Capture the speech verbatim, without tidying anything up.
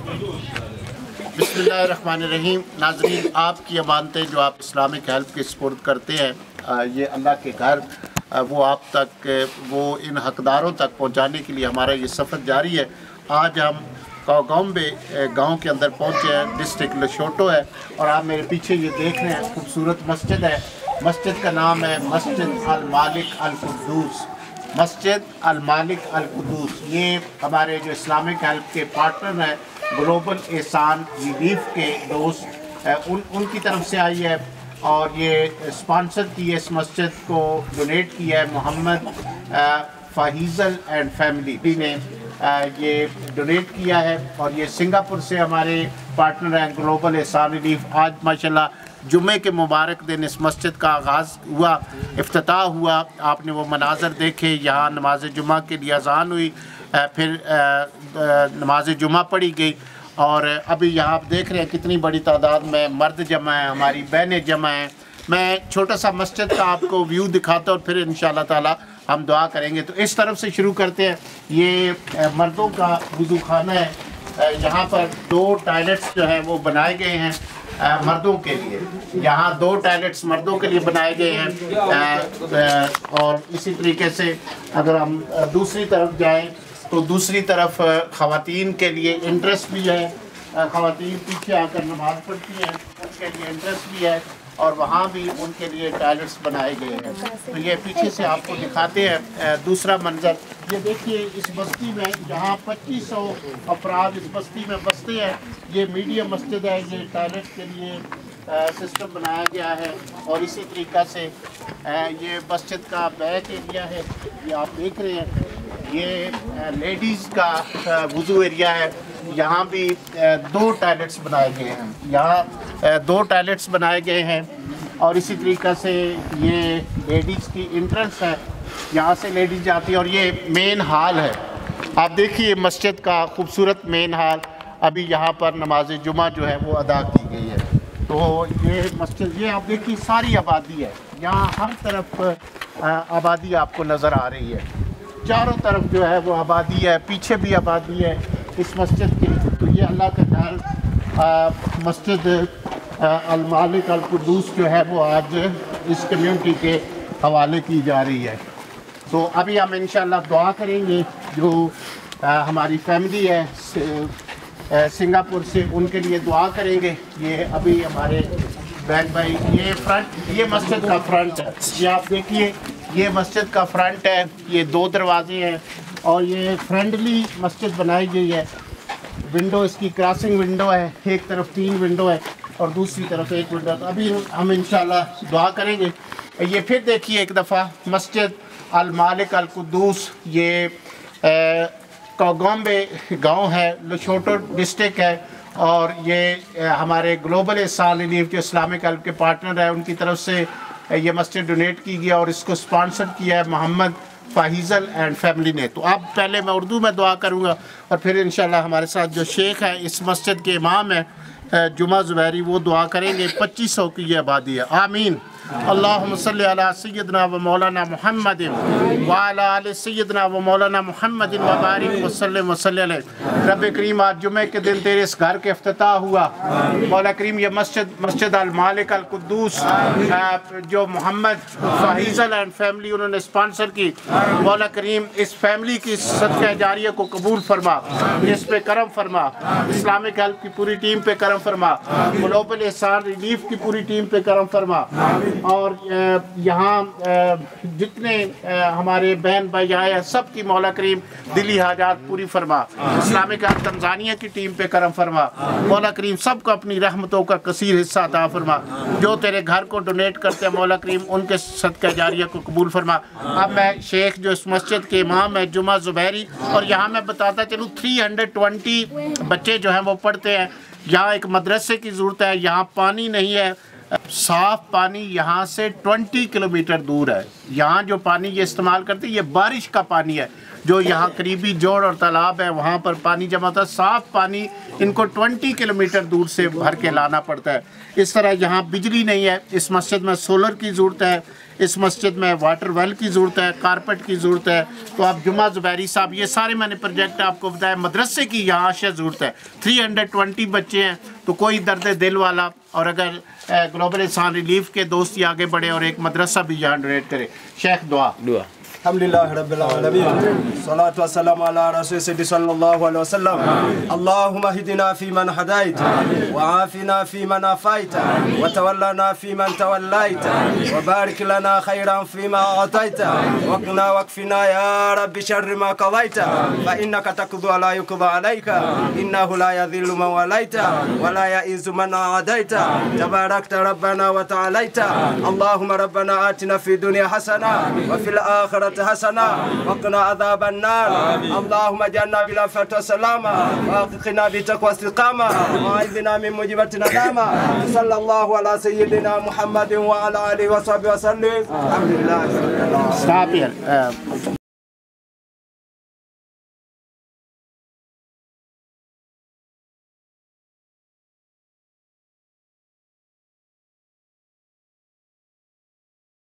बिस्मिल्लाहिर्रहमानिर्रहीम। नाज़रीन, आपकी अमानतें जो आप इस्लामिक हेल्प के सुपुर्द करते हैं, ये अल्लाह के घर वो आप तक वो इन हकदारों तक पहुंचाने के लिए हमारा ये सफ़र जारी है। आज हम कागोम्बे गांव के अंदर पहुंचे हैं, डिस्ट्रिक्ट लशोटो है, और आप मेरे पीछे ये देख रहे हैं खूबसूरत मस्जिद है। मस्जिद का नाम है मस्जिद अल मालिक अल कुद्दूस। मस्जिद अल मालिक अल कुद्दूस ये हमारे जो इस्लामिक हेल्प के पार्टनर हैं, ग्लोबल एहसान रिलीफ के दोस्त, उन उनकी तरफ से आई है और ये स्पॉन्सर की है, इस मस्जिद को डोनेट किया है मोहम्मद फ़ाहिज़ल एंड फैमिली ने ये डोनेट किया है। और ये सिंगापुर से हमारे पार्टनर हैं ग्लोबल एहसान रिलीफ। आज माशाल्लाह जुम्मे के मुबारक दिन इस मस्जिद का आगाज़ हुआ, इफ्तिताह हुआ। आपने वो मनाज़र देखे, यहाँ नमाज जुम्मा के लिए अज़ान हुई, फिर नमाज जुम्मा पढ़ी गई, और अभी यहाँ आप देख रहे हैं कितनी बड़ी तादाद में मर्द जमा हैं, हमारी बहनें जमा हैं। मैं छोटा सा मस्जिद का आपको व्यू दिखाता हूँ और फिर इंशाअल्लाह ताला हम दुआ करेंगे। तो इस तरफ से शुरू करते हैं। ये मर्दों का वुज़ू खाना है, यहाँ पर दो टॉयलेट्स जो हैं वो बनाए गए हैं मर्दों के लिए। यहाँ दो टॉयलेट्स मर्दों के लिए बनाए गए हैं, और इसी तरीके से अगर हम दूसरी तरफ जाएं तो दूसरी तरफ ख़वातीन के लिए इंटरेस्ट भी है। ख़वातीन पीछे आकर नमाज़ पढ़ती हैं, उनके लिए इंटरेस्ट भी है, और वहाँ भी उनके लिए टॉयलेट्स बनाए गए हैं। तो ये पीछे से आपको दिखाते हैं दूसरा मंजर। ये देखिए, इस बस्ती में जहाँ पच्चीस सौ अफराद इस बस्ती में बसते हैं, ये मीडियम मस्जिद है। ये टॉयलेट के लिए सिस्टम बनाया गया है, और इसी तरीक़ा से ये मस्जिद का बैक एरिया है, ये आप देख रहे हैं। ये लेडीज़ का वुज़ू एरिया है, यहाँ भी दो टॉयलेट्स बनाए गए हैं। यहाँ दो टॉयलेट्स बनाए गए हैं, और इसी तरीक़ा से ये लेडीज़ की एंट्रेंस है, यहाँ से लेडीज़ जाती है। और ये मेन हाल है, आप देखिए मस्जिद का खूबसूरत मेन हाल। अभी यहाँ पर नमाज जुमा जो है वो अदा की गई है। तो ये मस्जिद, ये आप देखिए सारी आबादी है, यहाँ हर तरफ आबादी आपको नज़र आ रही है। चारों तरफ जो है वो आबादी है, पीछे भी आबादी है इस मस्जिद की। तो ये अल्लाह का घर मस्जिद अल मालिक अल कुद्दूस जो है वो आज इस कम्युनिटी के हवाले की जा रही है। तो अभी हम इंशाअल्लाह दुआ करेंगे। जो आ, हमारी फैमिली है आ, सिंगापुर से, उनके लिए दुआ करेंगे। ये अभी हमारे बहन भाई, ये फ्रंट, ये मस्जिद का फ्रंट है, ये आप देखिए, ये मस्जिद का फ्रंट है। ये दो दरवाजे हैं, और ये फ्रेंडली मस्जिद बनाई गई है। विंडो इसकी क्रॉसिंग विंडो है, एक तरफ तीन विंडो है और दूसरी तरफ एक विंडो। तो अभी हम इंशाल्लाह दुआ करेंगे। ये फिर देखिए एक दफ़ा मस्जिद अल मालिक अल कुद्दूस, ये कागोम्बे गांव है, लशोटो डिस्ट्रिक्ट है, और ये हमारे ग्लोबल एहसान रिलीफ जो इस्लामिक हेल्प के पार्टनर है, उनकी तरफ से ये मस्जिद डोनेट की गया, और इसको स्पॉन्सर किया है मोहम्मद फ़ाहिज़ल एंड फैमिली ने। तो अब पहले मैं उर्दू में दुआ करूँगा, और फिर इंशाल्लाह हमारे साथ जो शेख है, इस मस्जिद के इमाम है जुमा ज़ुबैरी, वो दुआ करेंगे। पच्चीस सौ की ये आबादी है। आमीन। अल्लाहुम्मा सल्ली अला सय्यदना व मौलाना मुहम्मदिन व अला आलि सय्यदना व मौलाना मुहम्मदिन व बारिक वसल्लम वसल्लम अलैहि। रब्बे करीम, आज जुमे के दिन तेरे इस घर के इफ्तिताह हुआ। मौला करीम, ये मस्जिद मस्जिद अल मालिक अल कुद्दूस जो मोहम्मद फ़ाहिज़ल एंड फैमिली उन्होंने स्पॉन्सर की, मौला करीम इस फैमिली की सदका जारिया को कबूल फरमा, इस पे करम फरमा, इस्लामिक हेल्प की पूरी टीम पे करम फरमा, ग्लोबल एहसान रिलीफ की पूरी टीम पे करम फरमा, और यहाँ जितने हमारे बहन भाई आए हैं सब की मौला करीम दिली हाजात पूरी फरमा। इस्लामिक हेल्प तंजानिया की टीम पे करम फरमा, मौला करीम सबको अपनी रहमतों का कसीर हिस्सा अता फरमा। जो तेरे घर को डोनेट करते हैं मौला करीम, उनके सदका जारिया को कबूल फरमा। अब मैं शेख जो इस मस्जिद के इमाम है जुमा ज़ुबैरी, और यहाँ मैं बताता चलूँ थ्री हंड्रेड ट्वेंटी बच्चे जो हैं वो पढ़ते हैं। यहाँ एक मदरसे की ज़रूरत है, यहाँ पानी नहीं है, साफ़ पानी यहाँ से बीस किलोमीटर दूर है। यहाँ जो पानी ये इस्तेमाल करते हैं ये बारिश का पानी है, जो यहाँ करीबी जोड़ और तालाब है वहाँ पर पानी जमा होता है। साफ़ पानी इनको बीस किलोमीटर दूर से भर के लाना पड़ता है। इस तरह यहाँ बिजली नहीं है, इस मस्जिद में सोलर की ज़रूरत है, इस मस्जिद में वाटर वेल की ज़रूरत है, कारपेट की ज़रूरत है। तो आप जुम्मा ज़ुबैरी साहब, ये सारे मैंने प्रोजेक्ट आपको बताया। मदरसे की यहाँ आशा ज़रूरत है, तीन सौ बीस बच्चे हैं, तो कोई दर्द दिल वाला और अगर ग्लोबल इंसान रिलीफ के दोस्त ही आगे बढ़े और एक मदरसा भी यहाँ डोनेट करे। शेख दुआ दुआ अल्हम्दुलिल्लाह रब्बिल आलमीन सलातु वस्सलामु अला रसूल सल्लल्लाहु अलैहि वसल्लम। अल्लाहुम्मा हिदिना फीमन हदाइत व आफिना फीमन आफाइत व तवल्लना फीमन तवल्लाइत व बारिक लना खैरन फीमा आतैत व qina वक्फिना या रब्बि शर्रि मा क़ज़ैत फ इन्नका तक़दी व ला युक़ज़ा अलैका इन्नहु ला यज़िल्लु मन वलैत व ला यइज़्ज़ु मन आदैत तबारकत रब्बना व तआलैत। अल्लाहुम्मा रब्बना आतिना फ़िद दुनिया हसना व फ़िल आखिरति हसना वक़िना अज़ाबन नार। अल्लाहुम्मा जन्ना बिल आफ़ियति व सलामा वक़िना बितक़वा इस्तिक़ामा वअइज़ना मिन मुजीबति नदामा। सल्लल्लाहु अला सय्यिदिना मुहम्मद व अला आलिहि व सहबिहि व सल्लिम। अल्हम्दुलिल्लाह। Stop here. Uh,